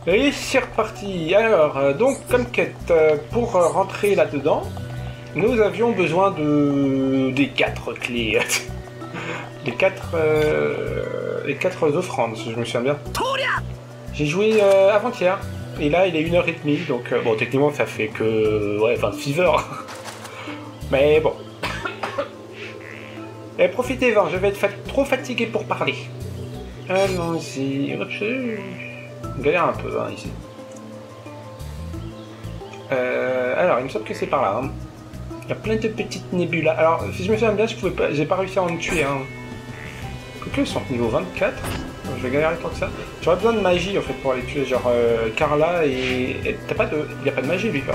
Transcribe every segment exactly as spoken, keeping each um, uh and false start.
Et c'est reparti. Alors, euh, donc, comme quête, euh, pour euh, rentrer là-dedans, nous avions besoin de des quatre clés. les quatre euh, les quatre offrandes, si je me souviens bien. J'ai joué euh, avant-hier, et là il est une heure trente, donc euh, bon, techniquement ça fait que ouais, vingt-six heures. Mais bon. Et profitez-en, je vais être fa trop fatigué pour parler. Allons-y. On galère un peu hein, ici. Euh, alors, il me semble que c'est par là. Hein. Il y a plein de petites nébulas. Alors, si je me souviens bien, je pouvais pas, j'ai pas réussi à en tuer. Hein. Quoique, ils sont niveau vingt-quatre. Je vais galérer tant que ça. J'aurais besoin de magie en fait pour les tuer. Genre euh, Carla et. et t'as pas de. Il n'y a pas de magie lui, quoi.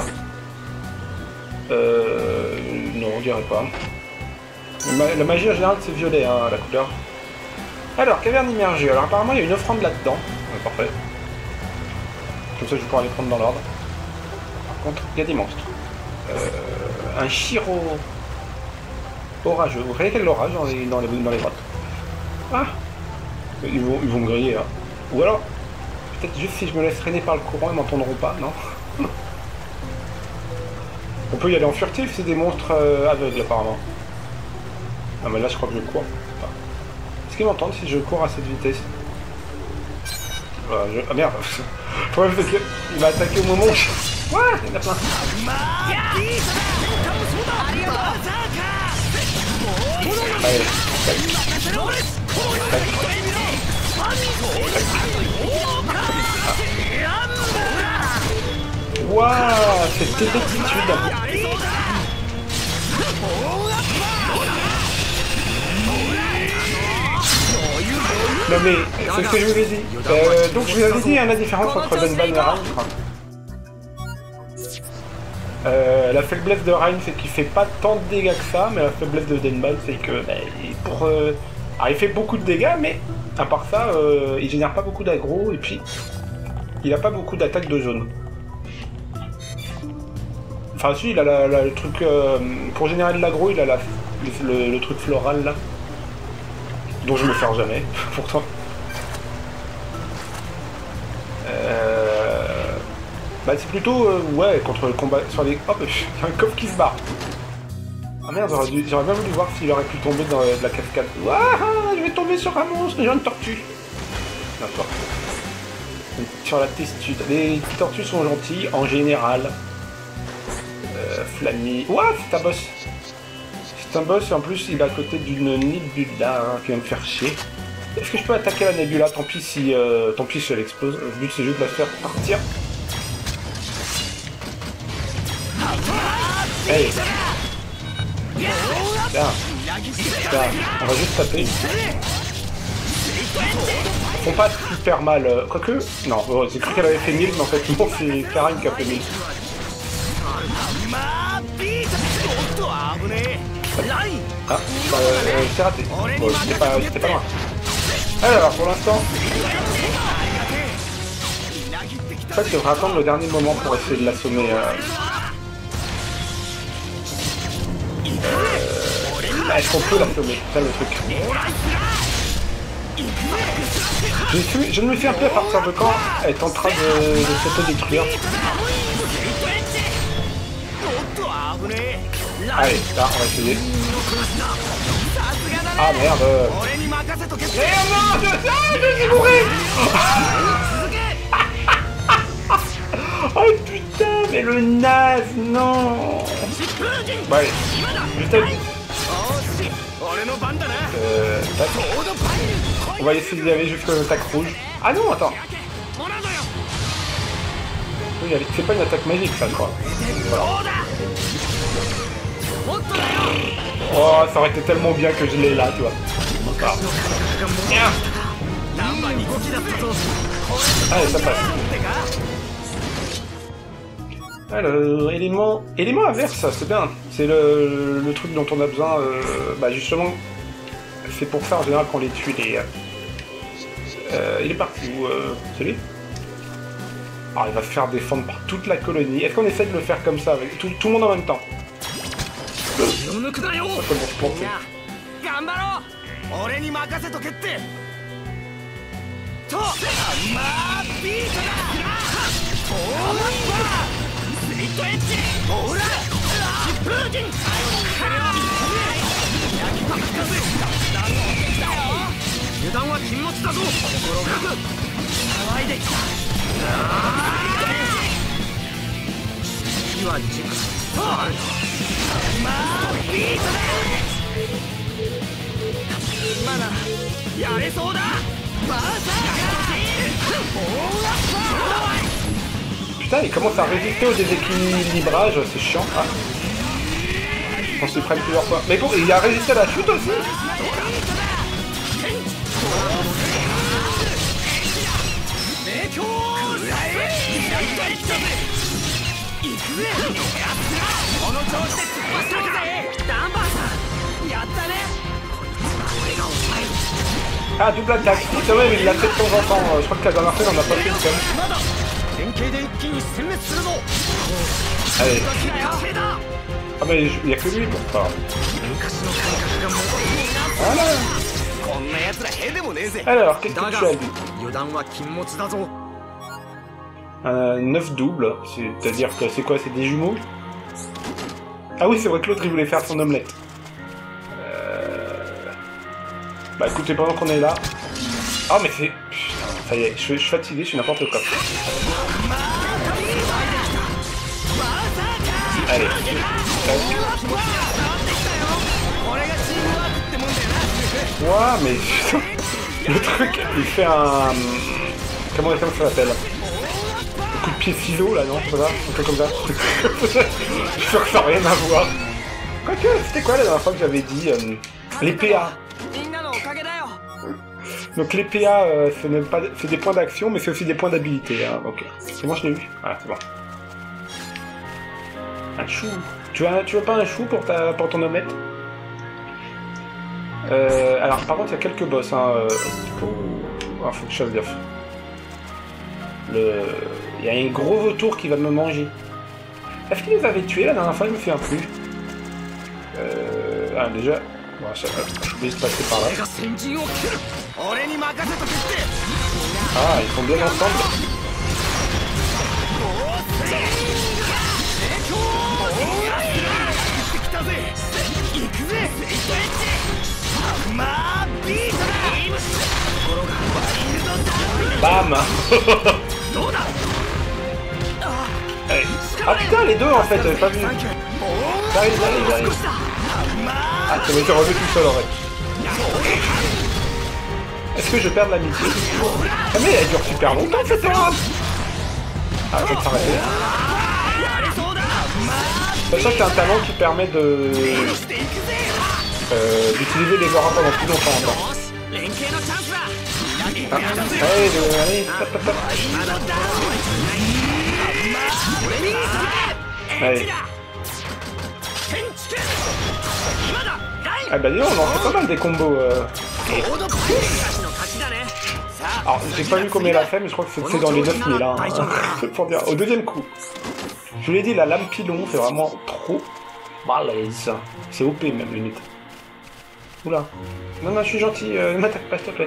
Euh. Non, on dirait pas. Ma... La magie en général, c'est violet, hein, la couleur. Alors, caverne immergée. Alors, apparemment, il y a une offrande là-dedans. Ouais, parfait. Comme ça, je vais pouvoir les prendre dans l'ordre. Par contre, il y a des monstres. Euh, un Shiro orageux. Vous voyez quel orage dans les, dans les, dans les grottes? Ah, ils vont, ils vont me griller, hein. Ou alors, peut-être juste si je me laisse traîner par le courant, ils m'entendront pas, non? On peut y aller en furtif, c'est des monstres euh, aveugles, apparemment. Non, mais là, je crois que je cours. Est-ce qu'ils m'entendent si je cours à cette vitesse? Voilà, je... Ah merde. Le problème c'est qu'il m'a attaqué au moment où je... Ouais, il y en a plein. Allez, Waouh, cette bêtitude. Non mais, c'est ce que je vous ai dit. Euh, donc je vous avais dit hein, la différence entre Denban et Rein. Euh, la faiblesse de Rein c'est qu'il fait pas tant de dégâts que ça, mais la faiblesse de Denban c'est que bah, pour, euh... Alors, il fait beaucoup de dégâts, mais à part ça, euh, il génère pas beaucoup d'aggro et puis il a pas beaucoup d'attaques de zone. Enfin si, il a la, la, le truc euh, pour générer de l'aggro, il a la, le, le, le truc floral là. Dont je me sers jamais, pourtant. Euh... Bah c'est plutôt, euh, ouais, contre le combat sur les... Hop, il y a un coffre qui se barre. Ah merde, j'aurais dû... bien voulu voir s'il aurait pu tomber dans euh, de la cascade. Ouah, je vais tomber sur un monstre, j'ai une tortue. D'accord. Sur la testude. Les tortues sont gentilles, en général. Euh, Flammy... Ouah, c'est un boss. C'est un boss et en plus il est à côté d'une nébula hein, qui va me faire chier. Est-ce que je peux attaquer la nébula? Tant pis si, euh, tant pis si elle explose. Le but c'est juste de la faire partir. Hey. Tiens. Tiens. On va juste taper. Ils font pas super mal. Quoique. Non, oh, j'ai cru qu'elle avait fait mille, mais en fait non, c'est Karin qui a fait mille. Ah, euh, c'est raté. Bon, c'était pas, pas loin. Alors, pour l'instant... En fait, je devrais attendre le dernier moment pour essayer de l'assommer. Euh... Euh... Est-ce qu'on peut l'assommer? C'est ça le truc. Je, suis... je ne me souviens plus à partir de quand elle est en train de, de s'auto-détruire. Allez, là, on va essayer. Ah merde. Merde, non, je, ah, je suis bourré. Oh putain, mais le naze, non. Bon allez, juste à vite. Euh, on va essayer d'y aller jusqu'à l'attaque rouge. Ah non, attends. C'est pas une attaque magique ça, je crois. Voilà. Oh, ça aurait été tellement bien que je l'ai là, tu vois. Ah. Allez, ça passe. Alors, élément... Élément inverse, c'est bien. C'est le, le truc dont on a besoin, euh, bah justement, c'est pour ça en général qu'on les tue, les... Euh, il est parti où, euh, c'est lui? Alors, il va se faire défendre par toute la colonie. Est-ce qu'on essaie de le faire comme ça, avec tout, tout le monde en même temps? Ça peut se planter. Putain, il commence à résister au déséquilibrage, c'est chiant. Ah. On se prenne plusieurs fois. Mais bon, il a résisté à la chute aussi. Ah, double attaque. Quand même, il l'a fait de temps en temps. Je crois que la dernière fois, on en a pas fait une seule. Allez. Ah, mais il n'y a que lui, bon, pas grave. Voilà. Alors, qu'est-ce que tu as dit? Euh, neuf doubles, c'est-à-dire que c'est quoi? C'est des jumeaux? Ah oui, c'est vrai que l'autre il voulait faire son omelette. Euh... Bah écoutez, pendant qu'on est là... Ah mais c'est... Putain, ça y est, je, je suis fatigué, je suis n'importe quoi. Allez. Ouah, mais putain, le truc, il fait un... Comment, comment ça s'appelle? Un coup de pied ciseau là, non? C'est ça? Un peu comme ça. Je suis sûr que ça n'a rien à voir. Quoique, c'était quoi la dernière fois que j'avais dit euh, les P A? Donc les P A, euh, c'est des points d'action, mais c'est aussi des points d'habilité. Hein. Ok. C'est bon, je l'ai eu. Voilà, c'est bon. Un chou. Tu veux, tu veux pas un chou pour, ta, pour ton omelette? euh, Alors, par contre, il y a quelques boss. Hein, euh... oh, faut que je fasse gaffe. Le... Il y a un gros vautour qui va me manger. Est-ce qu'il les avait tués la dernière fois? Je me souviens plus. Euh... Ah, déjà... Bon, je vais se passer par là. Ah, ils sont bien ensemble. Bam. Allez. Ah putain, les deux en fait, j'avais pas vu. J'arrive, j'arrive, j'arrive. Ah, ça m'était revu tout seul en fait. Est-ce que je perds de l'amitié? Ah mais elle dure super longtemps cette robe. Ah, je vais s'arrêter. Sachant que c'est un talent qui permet de... Euh, d'utiliser les auras pendant plus longtemps encore. Ah. Allez, allez, tap, tap, tap. Allez. Ah bah dis donc, on en fait pas mal des combos. Euh... Alors, j'ai pas vu combien il a fait, mais je crois que c'est dans les neuf mille. Hein. Pour dire. Au deuxième coup. Je vous l'ai dit, la lame pilon, c'est vraiment trop balèze. C'est O P même, limite. Oula. Non, non, je suis gentil, euh, ne m'attaque pas, s'il te plaît.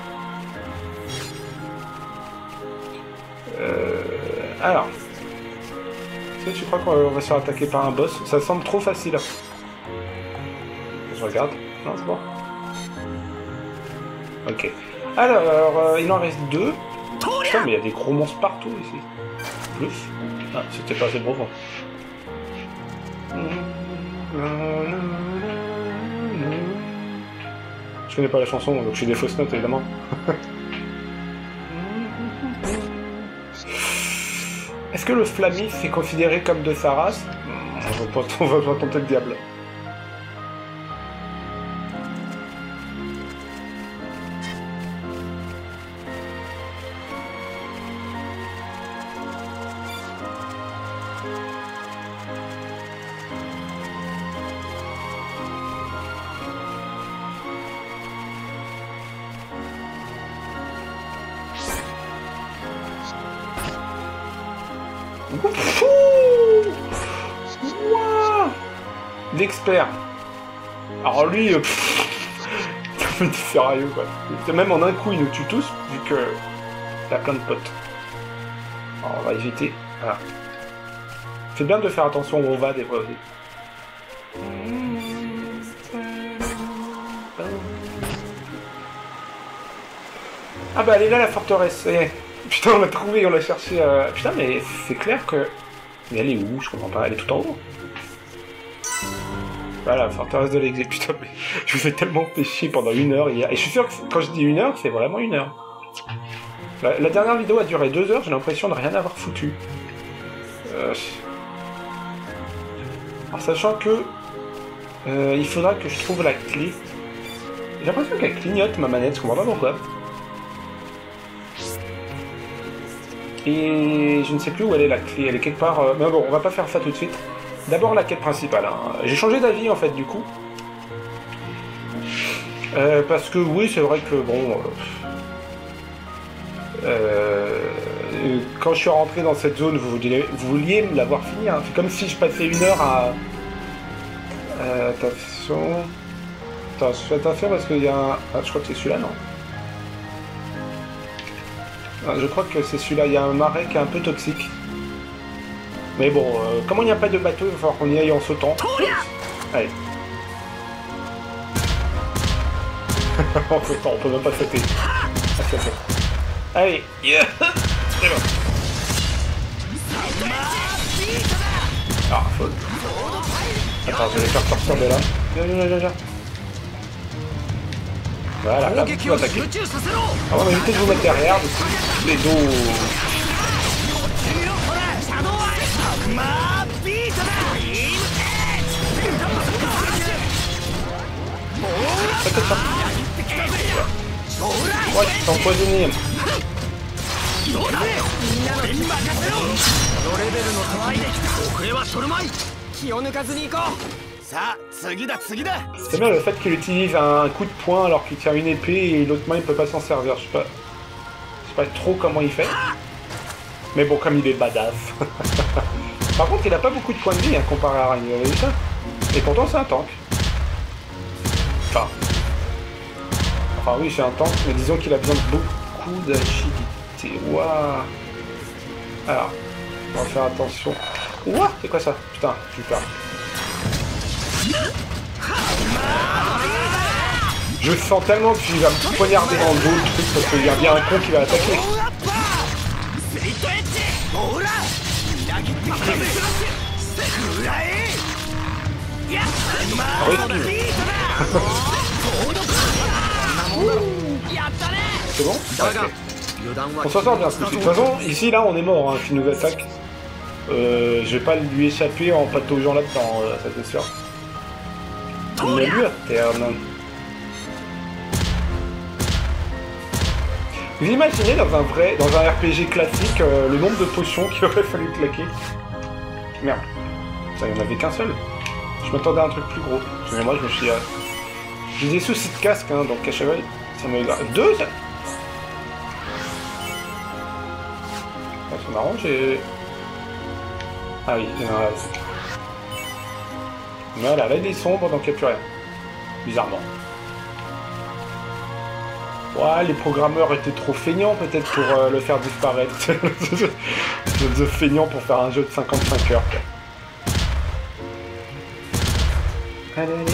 Euh... Alors. Est-ce que tu crois qu'on va se faire attaquer par un boss? Ça semble trop facile. Je regarde. Non, c'est bon. Ok. Alors, euh, il en reste deux. Putain, mais il y a des gros monstres partout ici. Plus. Ah, c'était pas assez profond. Je connais pas la chanson, donc je suis des fausses notes évidemment. Est-ce que le Flammis est considéré comme de sa race? On va pas, on va pas tenter le diable. D'expert. Alors lui, euh, c'est sérieux quoi. Même en un coup, il nous tue tous, vu que il a plein de potes. Alors, on va éviter. Voilà. C'est bien de faire attention où on va des fois aussi. Ah bah elle est là la forteresse. Et... Putain, on l'a trouvé, on l'a cherché. Euh... Putain, mais c'est clair que... Mais elle est où? Je comprends pas, elle est tout en haut. Voilà, forteresse de l'exé. Putain, mais je vous ai tellement fait chier pendant une heure hier. Et je suis sûr que quand je dis une heure, c'est vraiment une heure. La, la dernière vidéo a duré deux heures, j'ai l'impression de rien avoir foutu. Euh... Alors sachant que... Euh, il faudra que je trouve la clé. J'ai l'impression qu'elle clignote ma manette, je comprends pas pourquoi. Et je ne sais plus où elle est la clé, elle est quelque part... Euh... Mais bon, on va pas faire ça tout de suite. D'abord la quête principale. Hein. J'ai changé d'avis en fait du coup. Euh, parce que oui, c'est vrai que bon... Euh... Euh, quand je suis rentré dans cette zone, vous vouliez, vous vouliez me l'avoir fini. Hein. C'est comme si je passais une heure à... Euh, attention... Attends, faites affaire parce qu'il y a un... Ah, je crois que c'est celui-là, non? Ah, je crois que c'est celui-là, il y a un marais qui est un peu toxique. Mais bon, euh, comment il n'y a pas de bateau, il va falloir qu'on y aille en sautant. Allez. En sautant, on peut même pas sauter. Ah, ça fait. Allez, yeah. C'est bon. Ah, faut... Attends, je vais faire sortir de là. Viens, viens, viens, viens. Voilà, là, vous attaquez. Alors, on va éviter de vous mettre derrière, du coup, les dos... Peut-être pas. Ouais, tu t'es empoisonné. C'est bien le fait qu'il utilise un coup de poing alors qu'il tient une épée et l'autre main il peut pas s'en servir. Je sais pas... Je sais pas trop comment il fait. Mais bon, comme il est badass. Par contre, il a pas beaucoup de points de vie hein, comparé à Rain, vous avez vu ça? Et pourtant c'est un tank. Enfin... Enfin oui, c'est un tank, mais disons qu'il a besoin de beaucoup d'agilité. Waouh. Alors, on va faire attention. Ouah, c'est quoi ça? Putain, super. Je sens tellement qu'il va me poignarder dans le dos le truc parce qu'il y a bien un con qui va attaquer. Ah oui, c'est bon? Okay. On s'en sort bien. De toute façon, ici, là, on est mort, hein, s'il nous attaque. Euh, je vais pas lui échapper en pataugeant là-dedans, euh, ça c'est sûr. On a lu à terre, non. Vous imaginez dans un vrai, dans un R P G classique, euh, le nombre de potions qu'il aurait fallu claquer? Merde. Ça, il n'y en avait qu'un seul. Je m'attendais à un truc plus gros. Mais moi, je me suis... Euh... J'ai des soucis de casque, hein, donc à cheval, ça me... Deux ça... Ah, c'est marrant, j'ai... Ah oui, il y en a... Voilà, là il est sombre, donc il n'y a plus rien. Bizarrement. Ouais, les programmeurs étaient trop feignants peut-être pour euh, le faire disparaître. De feignants pour faire un jeu de cinquante-cinq heures. Quoi. Allez, allez.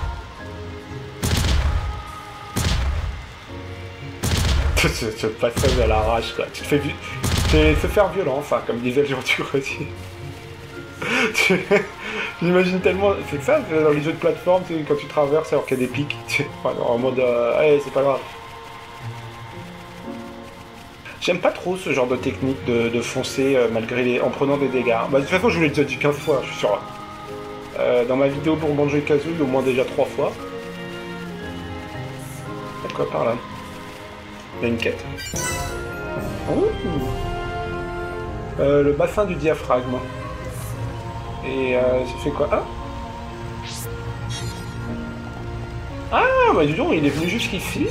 Tu te passes à l'arrache, quoi. Tu te fais, tu te faire violent, enfin, comme disait le jour du grenier. J'imagine tellement... C'est que ça, dans les jeux de plateforme, tu sais, quand tu traverses alors qu'il y a des pics, tu... enfin, en mode... Euh, allez, c'est pas grave. J'aime pas trop ce genre de technique de, de foncer euh, malgré les... en prenant des dégâts. Bah, de toute façon, je vous l'ai déjà dit quinze fois, je suis sûr. Euh, dans ma vidéo pour Banjo-Kazooie, au moins déjà trois fois. Il y a quoi par là? Il y a une quête. Oh. Euh, le bassin du diaphragme. Et euh, j'ai fait quoi? Ah Ah, bah dis donc, il est venu jusqu'ici.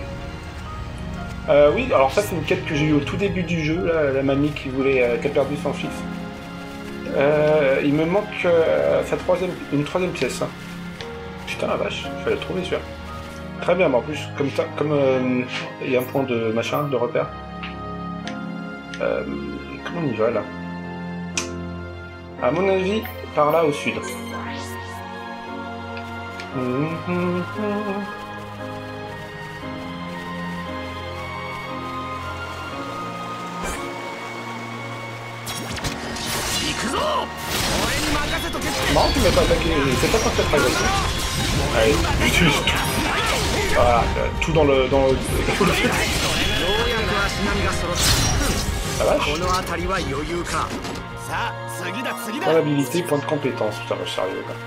Euh, oui, alors ça c'est une quête que j'ai eue au tout début du jeu, là, la mamie qui voulait, euh, qui a perdu son fils. Euh, il me manque euh, sa troisième, une troisième pièce. Hein. Putain la vache, il fallait le trouver celui-là. Très bien, mais en plus, comme ça, comme euh, il y a un point de machin, de repère. Euh, comment on y va là? À mon avis, par là au sud. Non, tu m'as pas attaqué, c'est pas quand t'as pas attaqué. Allez, utilise tout. Voilà, tout dans le... dans le... dans le film. La vache. Pas l'habilité, point de compétence. Putain, je suis sérieux, quoi.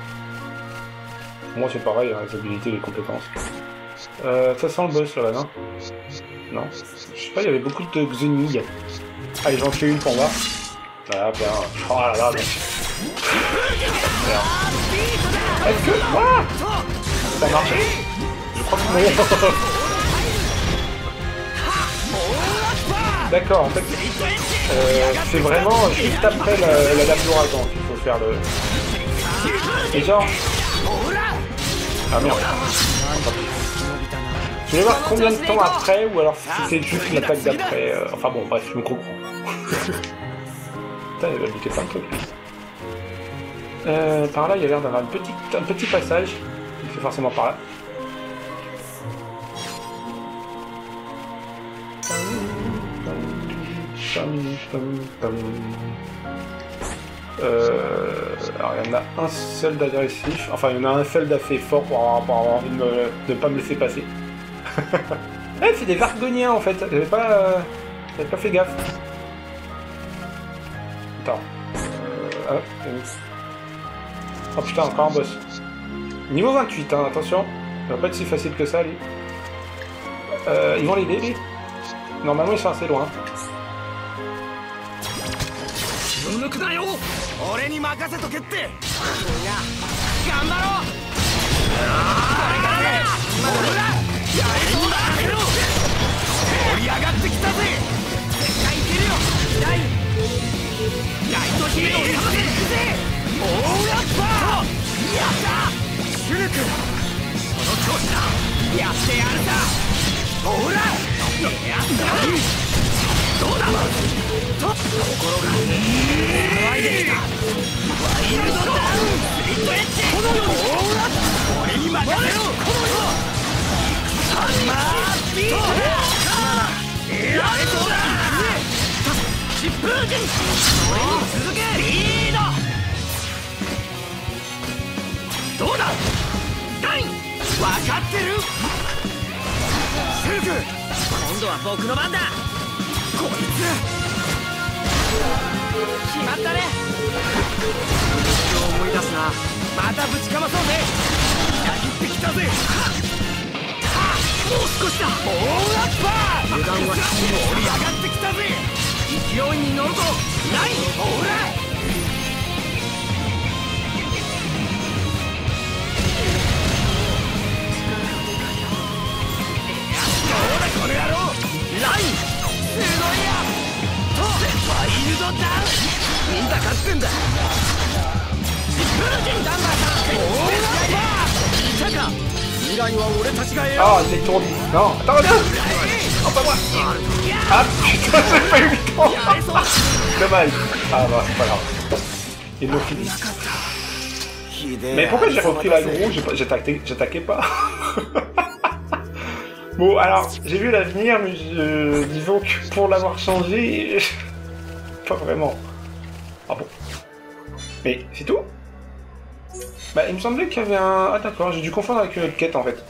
Moi, c'est pareil, hein, les habilités et les compétences. Euh, ça sent le boss, là, non? Non. Je sais pas, il y avait beaucoup de xenilles. Allez, j'en fais une pour moi. Voilà, bien. Oh là là, bien. Est-ce que... Ah, ça a marché? Je crois que non. D'accord, en fait, euh, c'est vraiment juste après la, la lame d'ouragan qu'il faut faire le... Et genre... Ah merde. Je vais voir combien de temps après, ou alors si c'est juste l'attaque d'après... Euh... Enfin bon, bref, je me comprends. Putain, il va buter plein de trucs. Euh, par là, il y a l'air d'avoir un petit, un petit passage. C'est forcément par là. Euh, alors il y en a un seul d'agressif, enfin il y en a un seul d'assez fort pour avoir, pour avoir envie de ne pas me laisser passer. Eh, c'est des Vargoniens en fait, j'avais pas, euh, j'avais pas fait gaffe. Attends. Euh, ah, oh putain, encore un boss. Niveau vingt-huit, hein, attention. Ça va pas être si facile que ça, lui. Euh, ils vont l'aider, lui. Normalement, ils sont assez loin. Ah, il est tourné. Non, attends, reviens. Oh, pas moi. Ah, putain, j'ai pas eu le temps. Dommage. Ah, bah, c'est pas grave. Ils l'ont fini. Mais pourquoi j'ai repris l'aggro? J'attaquais pas. Bon, alors, j'ai vu l'avenir, mais je... disons que pour l'avoir changé, pas vraiment. Ah bon. Mais c'est tout? Bah, il me semblait qu'il y avait un... Ah d'accord, j'ai dû confondre avec une autre quête en fait.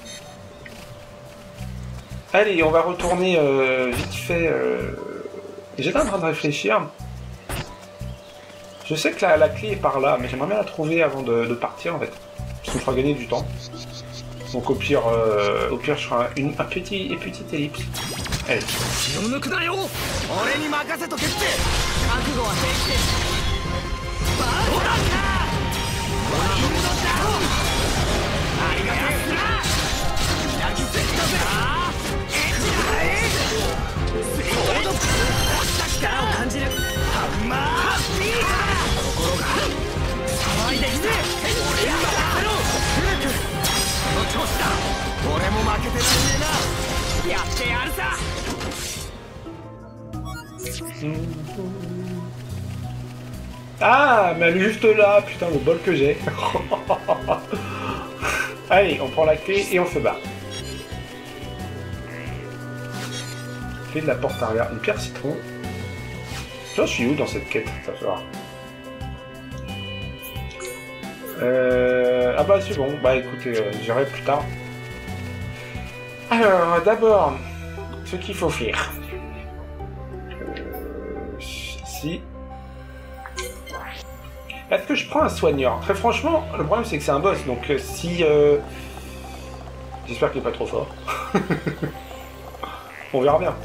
Allez, on va retourner euh, vite fait... Euh... J'étais en train de réfléchir. Je sais que la, la clé est par là, mais j'aimerais bien la trouver avant de, de partir en fait. Ça me fera gagner du temps. Donc au pire, euh, au pire je ferai une, un petit, une petite ellipse. Allez. Ah, mais elle est juste là, putain, le bol que j'ai. Allez, on prend la clé et on se barre. Clé de la porte arrière, une pierre citron. J'en suis où dans cette quête? Ça va. Euh... Ah bah c'est bon, bah écoutez, euh, j'irai plus tard. Alors, d'abord, ce qu'il faut faire. Euh... Si... Est-ce que je prends un soigneur? Très franchement, le problème c'est que c'est un boss, donc euh, si... Euh... J'espère qu'il est pas trop fort. On verra bien.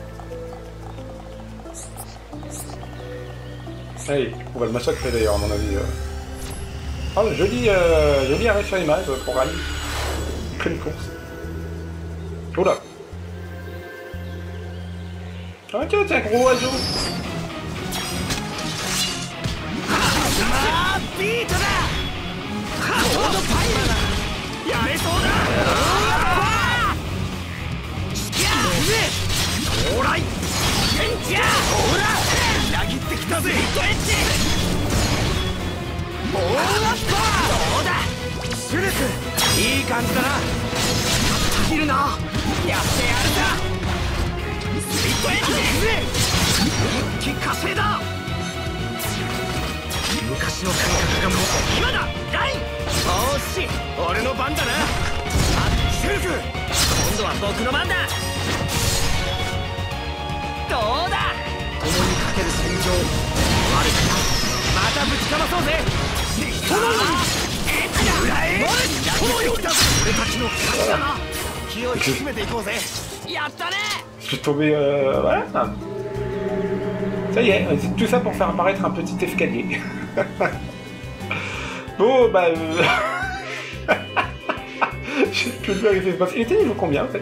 Allez, on va le massacrer d'ailleurs, à mon avis. Oh, joli, euh, joli arrêt sur image pour Rally. Une course. Oula. Oh tiens, c'est un gros oiseau. いい感じだな。切るな。やってやるか。スイートエッジ。一気稼いだ。昔の感覚がもう今だ。ライン。おし、俺の番だな。あ、シュルク。今度は僕の番だ。どうだ。共にかける戦場。あるかな。またぶちかまそうぜ。その裏へ。俺たちの勝ちだな。気を引き締めていこうぜ。やったね。 Je suis tombé... Euh... Voilà. Ça y est, c'est tout ça pour faire apparaître un petit escalier. Bon, bah... Euh... J'ai plus le vérifier ce boss. Il était niveau combien, en fait?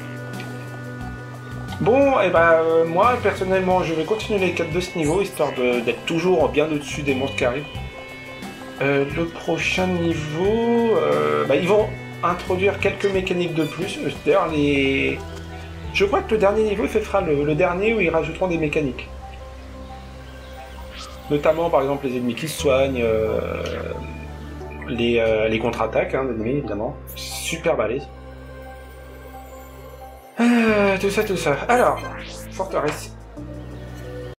Bon, et bah, euh, moi, personnellement, je vais continuer les quêtes de ce niveau, histoire d'être toujours bien au-dessus des monstres qui arrivent. Euh, le prochain niveau... Euh, bah, ils vont introduire quelques mécaniques de plus. D'ailleurs, les... Je crois que le dernier niveau, ce sera le, le dernier où ils rajouteront des mécaniques. Notamment, par exemple, les ennemis qui se soignent, euh, les, euh, les contre-attaques hein, d'ennemis, évidemment. Super balèze. Euh, tout ça, tout ça. Alors, forteresse